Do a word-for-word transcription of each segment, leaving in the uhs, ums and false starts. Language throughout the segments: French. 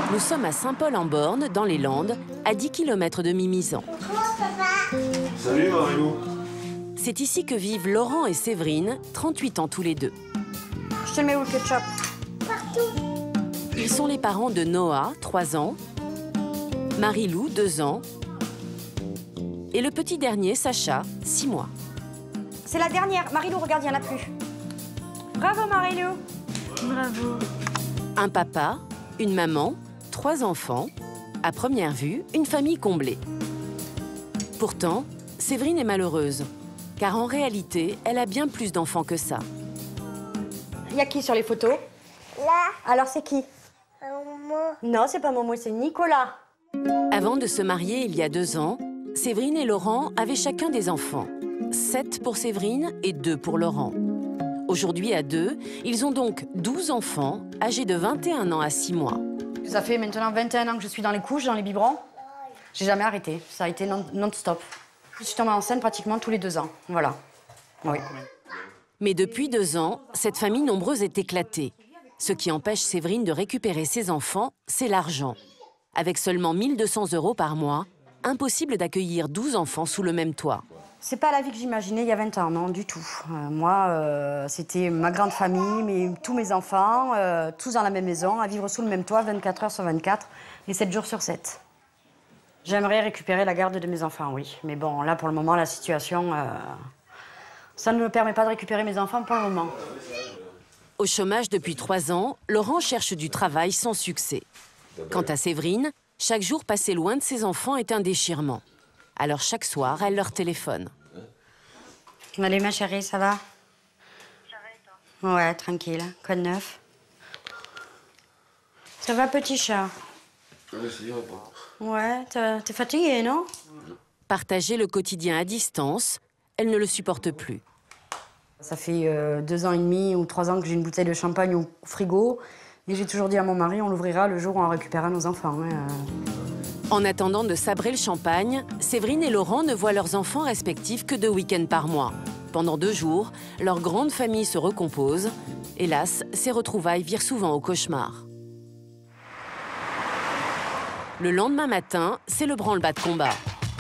Nous sommes à Saint-Paul-en-Born, dans les Landes, à dix kilomètres de Mimizan. Salut Mario. C'est ici que vivent Laurent et Séverine, trente-huit ans tous les deux. Je te le mets où le ketchup? Partout. Ils sont les parents de Noah, trois ans, Marie-Lou, deux ans, et le petit dernier, Sacha, six mois. C'est la dernière. Marie-Lou, regarde, il n'y en a plus. Bravo Marie-Lou. Bravo. Un papa, une maman, trois enfants. À première vue, une famille comblée. Pourtant, Séverine est malheureuse, car en réalité, elle a bien plus d'enfants que ça. Il y a qui sur les photos? Là. Alors c'est qui? Momo. Non, c'est pas Momo, c'est Nicolas. Avant de se marier il y a deux ans, Séverine et Laurent avaient chacun des enfants. Sept pour Séverine et deux pour Laurent. Aujourd'hui, à deux, ils ont donc douze enfants, âgés de vingt et un ans à six mois. Ça fait maintenant vingt et un ans que je suis dans les couches, dans les biberons. J'ai jamais arrêté. Ça a été non-stop. Je suis tombée enceinte pratiquement tous les deux ans. Voilà. Oui. Mais depuis deux ans, cette famille nombreuse est éclatée. Ce qui empêche Séverine de récupérer ses enfants, c'est l'argent. Avec seulement mille deux cents euros par mois, impossible d'accueillir douze enfants sous le même toit. C'est pas la vie que j'imaginais il y a vingt ans, non, du tout. Euh, moi, euh, c'était ma grande famille, mais tous mes enfants, euh, tous dans la même maison, à vivre sous le même toit, vingt-quatre heures sur vingt-quatre et sept jours sur sept. J'aimerais récupérer la garde de mes enfants, oui. Mais bon, là, pour le moment, la situation, euh, ça ne me permet pas de récupérer mes enfants pour le moment. Au chômage depuis trois ans, Laurent cherche du travail sans succès. Quant à Séverine, chaque jour passé loin de ses enfants est un déchirement. Alors chaque soir, elle leur téléphone. Allez, ma chérie, ça va? Ça va et toi? Ouais, tranquille. Quoi de neuf? Ça va, petit chat? Ouais, t'es fatigué, non? Partager le quotidien à distance, elle ne le supporte plus. Ça fait euh, deux ans et demi ou trois ans que j'ai une bouteille de champagne au frigo. Et j'ai toujours dit à mon mari, on l'ouvrira le jour où on récupérera nos enfants. Hein. En attendant de sabrer le champagne, Séverine et Laurent ne voient leurs enfants respectifs que deux week-ends par mois. Pendant deux jours, leur grande famille se recompose. Hélas, ces retrouvailles virent souvent au cauchemar. Le lendemain matin, c'est le branle-bas de combat.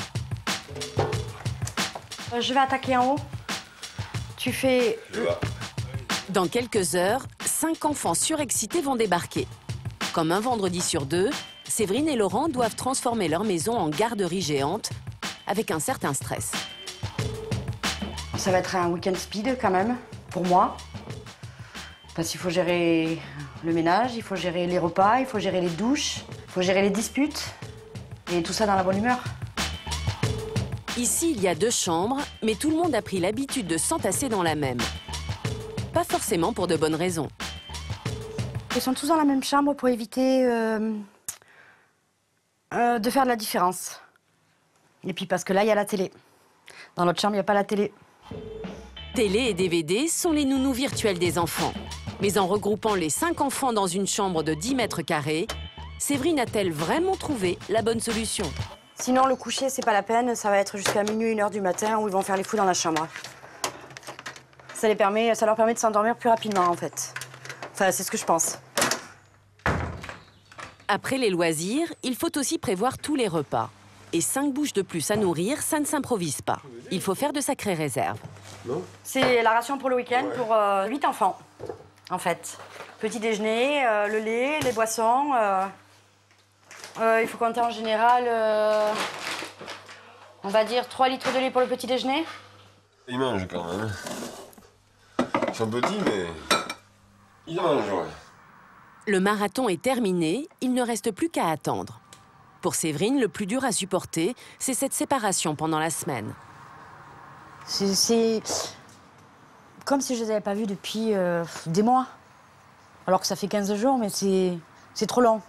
Euh, je vais attaquer en haut. Tu fais... Dans quelques heures, cinq enfants surexcités vont débarquer. Comme un vendredi sur deux, Séverine et Laurent doivent transformer leur maison en garderie géante, avec un certain stress. Ça va être un week-end speed quand même, pour moi. Parce qu'il faut gérer le ménage, il faut gérer les repas, il faut gérer les douches, il faut gérer les disputes. Et tout ça dans la bonne humeur. Ici, il y a deux chambres, mais tout le monde a pris l'habitude de s'entasser dans la même. Pas forcément pour de bonnes raisons. Ils sont tous dans la même chambre pour éviter euh, euh, de faire de la différence. Et puis parce que là, il y a la télé. Dans l'autre chambre, il n'y a pas la télé. Télé et D V D sont les nounous virtuels des enfants. Mais en regroupant les cinq enfants dans une chambre de dix mètres carrés, Séverine a-t-elle vraiment trouvé la bonne solution? Sinon, le coucher, c'est pas la peine. Ça va être jusqu'à minuit, une heure du matin, où ils vont faire les fous dans la chambre. Ça, les permet, ça leur permet de s'endormir plus rapidement, en fait. Enfin, c'est ce que je pense. Après les loisirs, il faut aussi prévoir tous les repas. Et cinq bouches de plus à nourrir, ça ne s'improvise pas. Il faut faire de sacrées réserves. C'est la ration pour le week-end pour euh, huit enfants, en fait. Petit déjeuner, euh, le lait, les boissons. Euh, euh, il faut compter en général, euh, on va dire, trois litres de lait pour le petit déjeuner. Ils mangent quand même. Ils sont petits, mais ils mangent, ouais. Le marathon est terminé, il ne reste plus qu'à attendre. Pour Séverine, le plus dur à supporter, c'est cette séparation pendant la semaine. C'est comme si je ne les avais pas vus depuis euh, des mois. Alors que ça fait quinze jours, mais c'est trop long.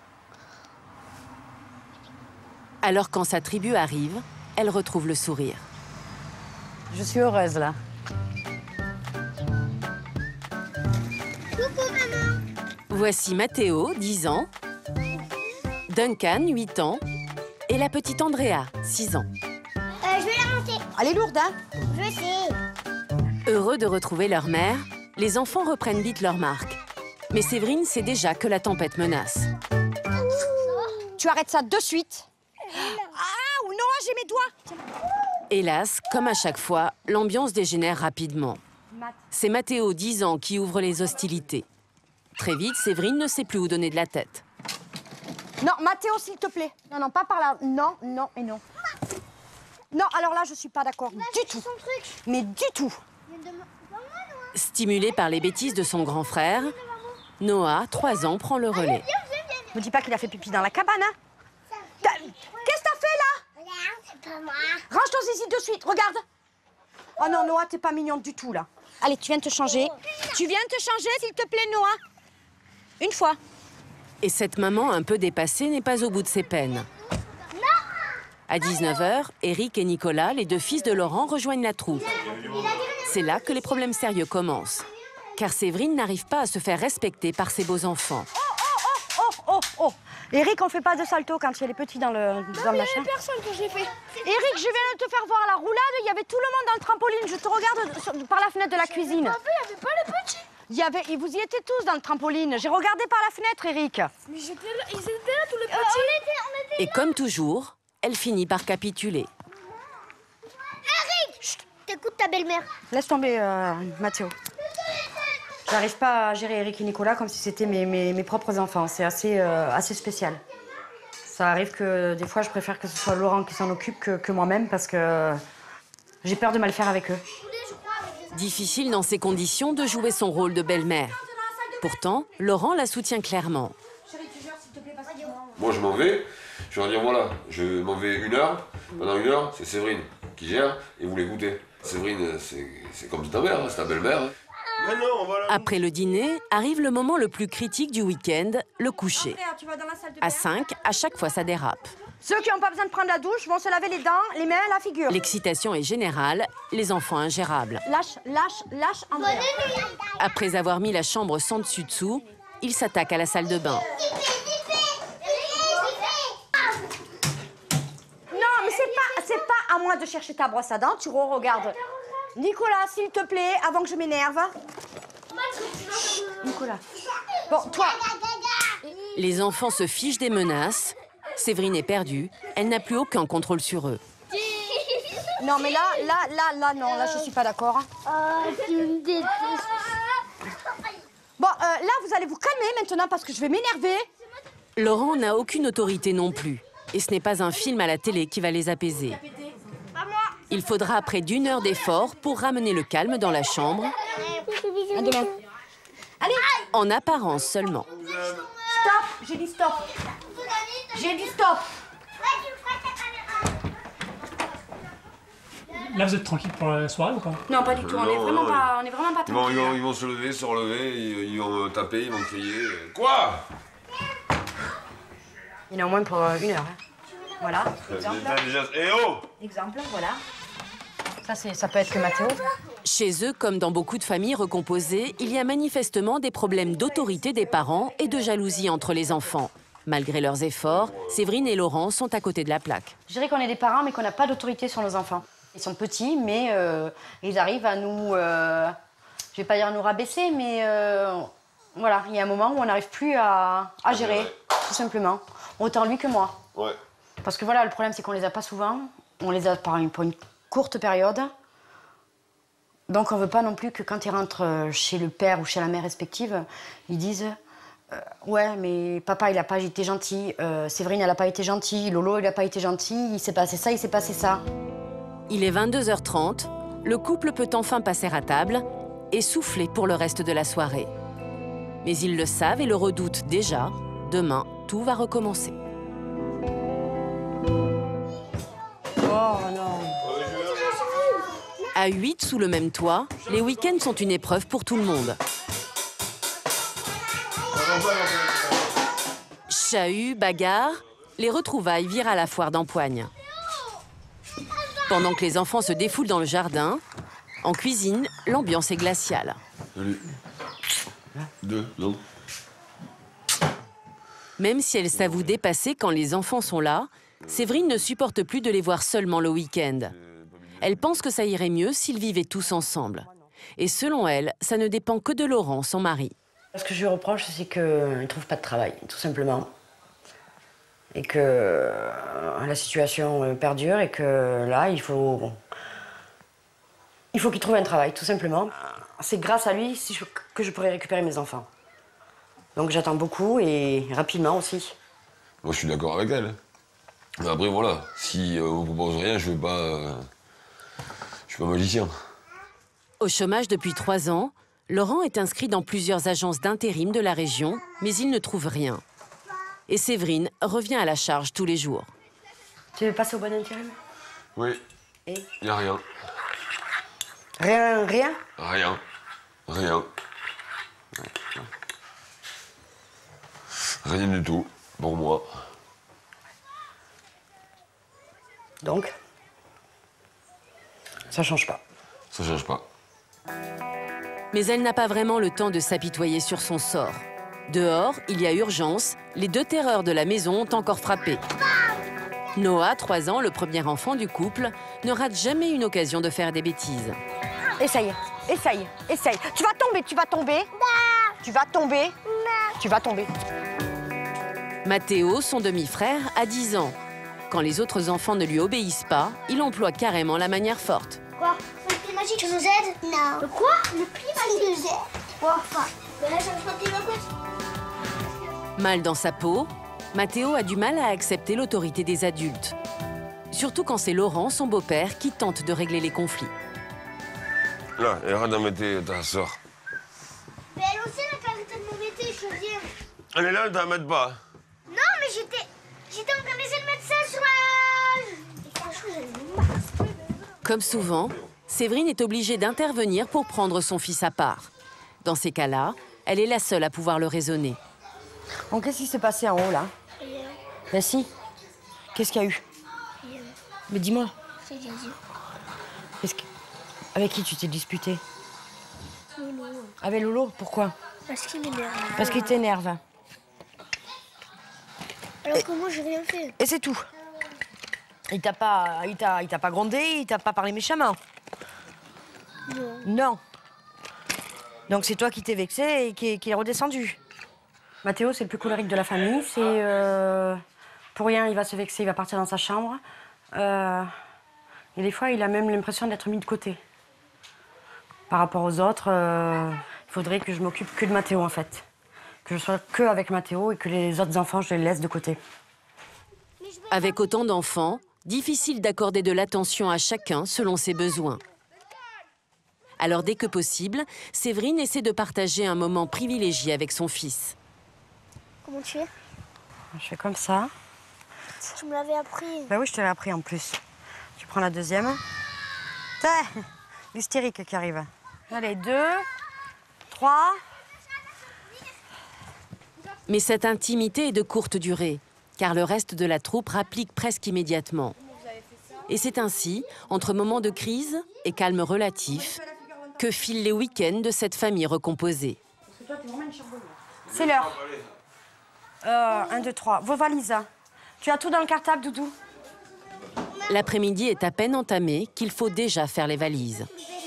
Alors quand sa tribu arrive, elle retrouve le sourire. Je suis heureuse, là. Coucou, maman. Voici Mathéo, dix ans, Duncan, huit ans, et la petite Andrea, six ans. Euh, je vais la monter. Elle est lourde, hein? Je sais. Heureux de retrouver leur mère, les enfants reprennent vite leur marque. Mais Séverine sait déjà que la tempête menace. Tu arrêtes ça de suite. Ah, ou Noah, j'ai mes doigts. Hélas, comme à chaque fois, l'ambiance dégénère rapidement. C'est Mathéo, dix ans, qui ouvre les hostilités. Très vite, Séverine ne sait plus où donner de la tête. Non, Mathéo, s'il te plaît. Non, non, pas par là. Non, non et non. Non, alors là, je suis pas d'accord du tout. Mais du tout. Stimulé par les bêtises de son grand frère, Noah, trois ans, prend le relais. Me dis pas qu'il a fait pipi dans la cabane, hein. Qu'est-ce que t'as fait, là? C'est pas moi. Range ton zizi de suite, regarde. Oh non, Noah, t'es pas mignonne du tout, là. Allez, tu viens te changer. Tu viens te changer, s'il te plaît, Noah. Une fois. Et cette maman un peu dépassée n'est pas au bout de ses peines. À dix-neuf heures, Eric et Nicolas, les deux fils de Laurent, rejoignent la troupe. C'est là que les problèmes sérieux commencent. Car Séverine n'arrive pas à se faire respecter par ses beaux enfants. Oh, oh, oh, oh. Eric, on fait pas de salto quand il y a les petits dans le, dans le machin. Il y a personne que j'ai fait. Eric, je viens de te faire voir la roulade. Il y avait tout le monde dans le trampoline. Je te regarde sur- par la fenêtre de la cuisine. Il n'y avait pas les petits. Il y avait, et vous y étiez tous dans le trampoline. J'ai regardé par la fenêtre, Eric. Mais j'étais là, ils étaient là tous les petits. on était, on était. Et comme toujours, elle finit par capituler. Eric, chut, t'écoutes ta belle-mère. Laisse tomber, euh, Mathéo. J'arrive pas à gérer Eric et Nicolas comme si c'était mes, mes, mes propres enfants. C'est assez, euh, assez spécial. Ça arrive que des fois, je préfère que ce soit Laurent qui s'en occupe que, que moi-même parce que j'ai peur de mal faire avec eux. Difficile dans ces conditions de jouer son rôle de belle-mère. Pourtant, Laurent la soutient clairement. Moi, je m'en vais. Je vais leur dire voilà, je m'en vais une heure. Pendant une heure, c'est Séverine qui gère et vous l'écoutez. Séverine, c'est comme ta mère, c'est ta belle-mère. Hein. Mais non, on va la... Après le dîner, arrive le moment le plus critique du week-end, le coucher. À cinq, à chaque fois, ça dérape. Ceux qui n'ont pas besoin de prendre la douche vont se laver les dents, les mains, la figure. L'excitation est générale, les enfants ingérables. Lâche, lâche, lâche, Andrea. Après avoir mis la chambre sans dessus-dessous, ils s'attaquent à la salle de bain. Non, mais c'est pas, c'est pas à moi de chercher ta brosse à dents, tu re-regardes. Nicolas, s'il te plaît, avant que je m'énerve. Nicolas. Bon, toi. Les enfants se fichent des menaces. Séverine est perdue. Elle n'a plus aucun contrôle sur eux. Non, mais là, là, là, là, non, là, je suis pas d'accord. Oh, tu me détestes. Bon, euh, là, vous allez vous calmer maintenant parce que je vais m'énerver. Laurent n'a aucune autorité non plus. Et ce n'est pas un film à la télé qui va les apaiser. Il faudra près d'une heure d'effort pour ramener le calme dans la chambre. À demain. Allez. En apparence seulement. Stop. J'ai dit stop. J'ai dit stop. Là, vous êtes tranquille pour la soirée ou pas? Non, pas du tout. On Non, est vraiment non, pas, on est vraiment pas Ils vont, ils, tranquille. vont, ils vont se lever, se relever, ils, ils vont me taper, ils vont crier. Quoi? Il y en a au moins pour euh, une heure. Hein. Voilà. Exemple. T'as déjà... Eh oh! Exemple. Voilà. Ça, c'est, ça peut être que Mathéo. Chez eux, comme dans beaucoup de familles recomposées, il y a manifestement des problèmes d'autorité des parents et de jalousie entre les enfants. Malgré leurs efforts, Séverine et Laurent sont à côté de la plaque. Je dirais qu'on est des parents, mais qu'on n'a pas d'autorité sur nos enfants. Ils sont petits, mais euh, ils arrivent à nous... Euh, je vais pas dire nous rabaisser, mais euh, voilà, il y a un moment où on n'arrive plus à, à gérer, tout simplement. Autant lui que moi. Ouais. Parce que voilà, le problème, c'est qu'on les a pas souvent. On les a par une, pour une courte période. Donc on veut pas non plus que quand ils rentrent chez le père ou chez la mère respective, ils disent... Euh, ouais, mais papa, il a pas été gentil. Euh, Séverine, elle a pas été gentille. Lolo, il a pas été gentil. Il s'est passé ça, il s'est passé ça. Il est vingt-deux heures trente. Le couple peut enfin passer à table et souffler pour le reste de la soirée. Mais ils le savent et le redoutent déjà. Demain, tout va recommencer. Oh non. À huit sous le même toit, les week-ends sont une épreuve pour tout le monde. Chahut, bagarre, les retrouvailles virent à la foire d'Empoigne. Pendant que les enfants se défoulent dans le jardin, en cuisine, l'ambiance est glaciale. Salut. Deux, non. Même si elle s'avoue dépassée quand les enfants sont là, Séverine ne supporte plus de les voir seulement le week-end. Elle pense que ça irait mieux s'ils vivaient tous ensemble. Et selon elle, ça ne dépend que de Laurent, son mari. Ce que je lui reproche, c'est qu'il ne trouve pas de travail, tout simplement. et que euh, la situation perdure et que là, il faut, bon, il faut qu'il trouve un travail, tout simplement. C'est grâce à lui si je, que je pourrais récupérer mes enfants. Donc j'attends beaucoup et rapidement aussi. Moi, je suis d'accord avec elle. Mais après, voilà, si euh, on ne propose rien, je ne vais pas... Euh, je suis pas magicien. Au chômage depuis trois ans, Laurent est inscrit dans plusieurs agences d'intérim de la région, mais il ne trouve rien. Et Séverine revient à la charge tous les jours. Tu veux passer au bon intérim? Oui. Et il n'y a rien. Rien, rien? Rien. Rien. Rien du tout, pour moi. Donc, ça change pas. Ça change pas. Mais elle n'a pas vraiment le temps de s'apitoyer sur son sort. Dehors, il y a urgence. Les deux terreurs de la maison ont encore frappé. Noah, trois ans, le premier enfant du couple, ne rate jamais une occasion de faire des bêtises. Essaye, essaye, essaye. Tu vas tomber, tu vas tomber. Tu vas tomber. Tu vas tomber. Mathéo, son demi-frère, a dix ans. Quand les autres enfants ne lui obéissent pas, il emploie carrément la manière forte. Quoi? Le pli magique, tu nous aides? Non. Le quoi? Le pli magique. Tu nous aides. Quoi? Enfin, mais là, je ne sais pas quoi. Mal dans sa peau, Mathéo a du mal à accepter l'autorité des adultes. Surtout quand c'est Laurent, son beau-père, qui tente de régler les conflits. Là, elle arrête d'embêter ta soeur. Mais elle aussi, elle a arrêté de m'embêter, je viens. Elle est là, elle t'embête pas. Non, mais j'étais... J'étais en train d'essayer de mettre ça sur la... Comme souvent, Séverine est obligée d'intervenir pour prendre son fils à part. Dans ces cas-là, elle est la seule à pouvoir le raisonner. Bon, qu'est-ce qui s'est passé en haut, là? Rien. Ben si. Qu'est-ce qu'il y a eu? Rien. Mais dis-moi. C'est Jésus. Qu'est-ce que... Avec qui tu t'es disputé? Lolo. Avec Lolo? Pourquoi? Parce qu'il m'énerve. Parce qu'il t'énerve. Alors que moi, j'ai rien fait. Et c'est tout. Il t'a pas... Il t'a... Il t'a pas grondé, il t'a pas parlé méchamment? Non. Non. Donc c'est toi qui t'es vexé et qui, qui est redescendu. Mathéo, c'est le plus colérique de la famille. C'est... Euh... Pour rien, il va se vexer, il va partir dans sa chambre. Euh... Et des fois, il a même l'impression d'être mis de côté. Par rapport aux autres, euh... il faudrait que je m'occupe que de Mathéo, en fait. Que je sois que avec Mathéo et que les autres enfants, je les laisse de côté. Avec autant d'enfants, difficile d'accorder de l'attention à chacun selon ses besoins. Alors dès que possible, Séverine essaie de partager un moment privilégié avec son fils. Comment tu fais? Je fais comme ça. Tu me l'avais appris. Ben oui, je te l'ai appris en plus. Tu prends la deuxième. Tiens, l'hystérique qui arrive. Allez, deux, trois. Mais cette intimité est de courte durée, car le reste de la troupe rapplique presque immédiatement. Et c'est ainsi, entre moments de crise et calme relatif, que filent les week-ends de cette famille recomposée. C'est l'heure. Euh, un, deux, trois. Vos valises. Tu as tout dans le cartable, Doudou? L'après-midi est à peine entamé qu'il faut déjà faire les valises.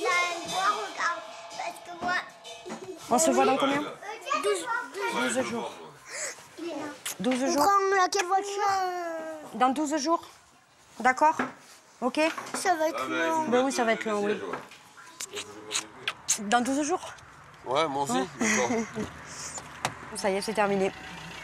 On se voit dans combien? douze. douze jours. douze On jours. prend laquelle voiture? Dans douze jours. D'accord? Ok? Ça va être long. Ben oui, ça va être long, oui. Dans douze jours. Ouais, moi aussi. D'accord. Ça y est, c'est terminé.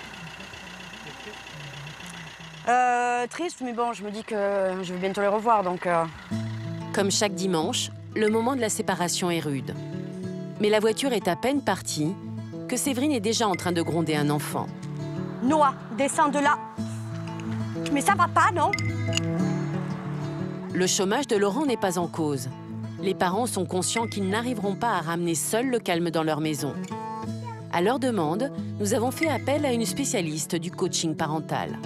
Euh, triste, mais bon, je me dis que je vais bientôt les revoir, donc... Euh... Comme chaque dimanche, le moment de la séparation est rude. Mais la voiture est à peine partie que Séverine est déjà en train de gronder un enfant. Noah, descends de là. Mais ça va pas, non? Le chômage de Laurent n'est pas en cause. Les parents sont conscients qu'ils n'arriveront pas à ramener seuls le calme dans leur maison. À leur demande, nous avons fait appel à une spécialiste du coaching parental.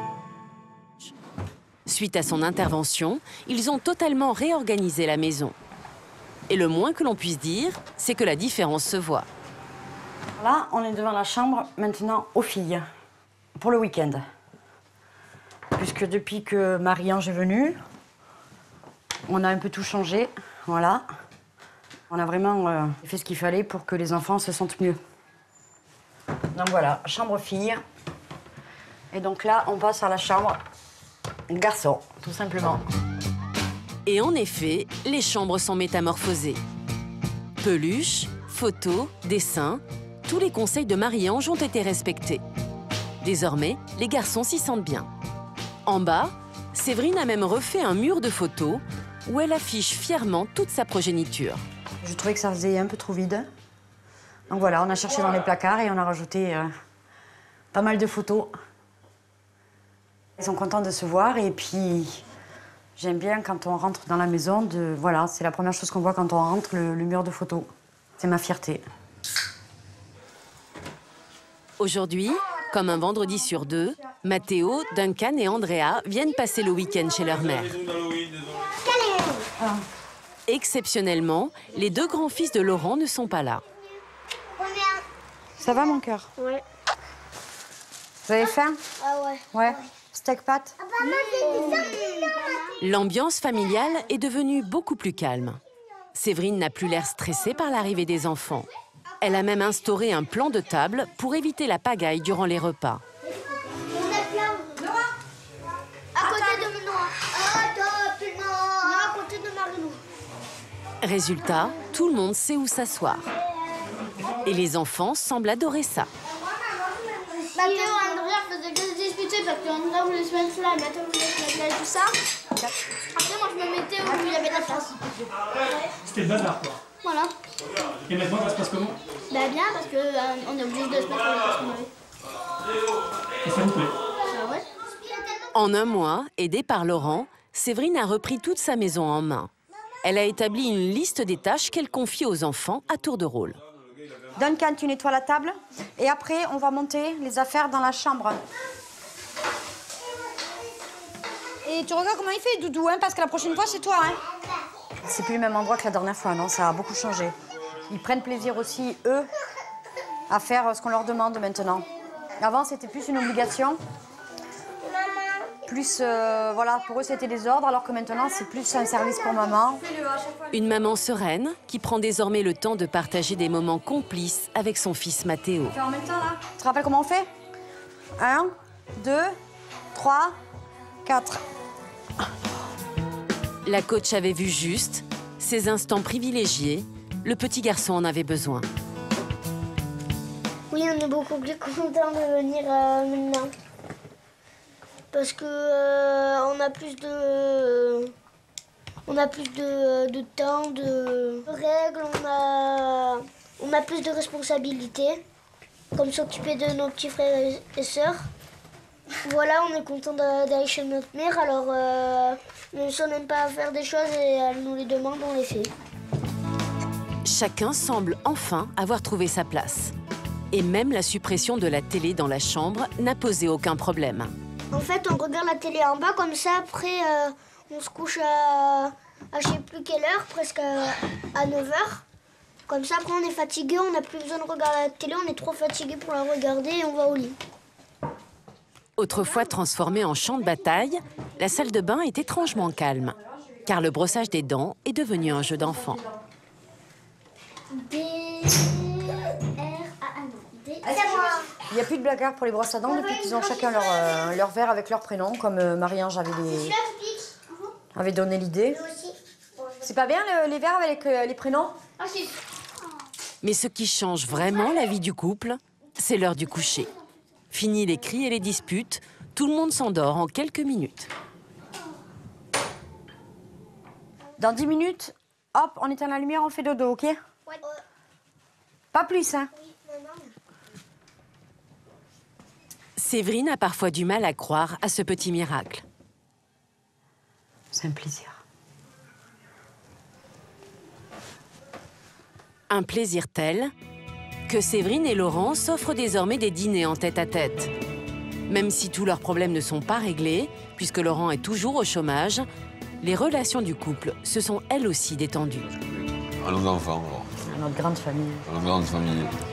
Suite à son intervention, ils ont totalement réorganisé la maison. Et le moins que l'on puisse dire, c'est que la différence se voit. Là, on est devant la chambre, maintenant, aux filles, pour le week-end. Puisque depuis que Marie-Ange est venue, on a un peu tout changé, voilà. On a vraiment euh, fait ce qu'il fallait pour que les enfants se sentent mieux. Donc voilà, chambre filles. Et donc là, on passe à la chambre garçon, tout simplement. Et en effet, les chambres sont métamorphosées. Peluches, photos, dessins, tous les conseils de Marie-Ange ont été respectés. Désormais, les garçons s'y sentent bien. En bas, Séverine a même refait un mur de photos où elle affiche fièrement toute sa progéniture. Je trouvais que ça faisait un peu trop vide. Donc voilà, on a cherché dans les placards et on a rajouté euh, pas mal de photos. Ils sont contents de se voir et puis j'aime bien quand on rentre dans la maison, de, voilà, c'est la première chose qu'on voit quand on rentre, le, le mur de photos. C'est ma fierté. Aujourd'hui, comme un vendredi sur deux, Mathéo, Duncan et Andrea viennent passer le week-end chez leur mère. Exceptionnellement, les deux grands-fils de Laurent ne sont pas là. Ça va, mon cœur? Ouais. Vous avez faim? Ah ouais. Ouais. Steak pâte? L'ambiance familiale est devenue beaucoup plus calme. Séverine n'a plus l'air stressée par l'arrivée des enfants. Elle a même instauré un plan de table pour éviter la pagaille durant les repas. On est plein. Noah. À côté de Noah. Non, à côté de Marino. Résultat, tout le monde sait où s'asseoir. Et les enfants semblent adorer ça. Mathéo et Andrea faisaient que se disputer parce qu'Andrea voulait se mettre là, Mathéo voulait se mettre là et tout ça. Après, moi, je me mettais où il y avait de la place. C'était le bazar, quoi. Voilà. Et maintenant, ça se passe comment? Bah bien, parce qu'on euh, est obligé de se mettre à la place qu'on avait. Et ça vous plaît? Ah ouais. En un mois, aidée par Laurent, Séverine a repris toute sa maison en main. Elle a établi une liste des tâches qu'elle confie aux enfants à tour de rôle. Duncan, tu nettoies la table et après, on va monter les affaires dans la chambre. Et tu regardes comment il fait, Doudou, hein, parce que la prochaine fois, c'est toi. Hein. C'est plus le même endroit que la dernière fois, non? Ça a beaucoup changé. Ils prennent plaisir aussi, eux, à faire ce qu'on leur demande maintenant. Avant, c'était plus une obligation. Plus, euh, voilà, pour eux, c'était des ordres, alors que maintenant, c'est plus un service pour maman. Une maman sereine qui prend désormais le temps de partager des moments complices avec son fils Mathéo. En même temps, là. Tu te rappelles comment on fait? Un, deux, trois, quatre. La coach avait vu juste, ces instants privilégiés, le petit garçon en avait besoin. Oui, on est beaucoup plus contents de venir euh, maintenant. Parce que euh, on a plus de, on a plus de, de temps, de règles, on a, on a plus de responsabilités, comme s'occuper de nos petits frères et sœurs. Voilà, on est content d'aller chez notre mère, alors euh, même si on n'aime pas faire des choses et elle nous les demande, on les fait. Chacun semble enfin avoir trouvé sa place. Et même la suppression de la télé dans la chambre n'a posé aucun problème. En fait, on regarde la télé en bas, comme ça, après, euh, on se couche à, à je sais plus quelle heure, presque à, à neuf heures. Comme ça, après, on est fatigué, on n'a plus besoin de regarder la télé, on est trop fatigué pour la regarder et on va au lit. Autrefois transformée en champ de bataille, la salle de bain est étrangement calme, car le brossage des dents est devenu un jeu d'enfant. D R A N. C'est moi. Il n'y a plus de blagueurs pour les brosses à dents depuis qu'ils ont chacun leur, euh, leur verre avec leur prénom, comme euh, Marie-Ange avait, les... avait donné l'idée. C'est pas bien le, les verres avec euh, les prénoms? Mais ce qui change vraiment la vie du couple, c'est l'heure du coucher. Fini les cris et les disputes, tout le monde s'endort en quelques minutes. Dans dix minutes, hop, on éteint la lumière, on fait dodo, ok? Ouais. Pas plus, hein? Séverine a parfois du mal à croire à ce petit miracle. C'est un plaisir. Un plaisir tel que Séverine et Laurent s'offrent désormais des dîners en tête-à-tête. Même si tous leurs problèmes ne sont pas réglés, puisque Laurent est toujours au chômage, les relations du couple se sont elles aussi détendues. À nos enfants, alors. À notre grande famille. À notre grande famille.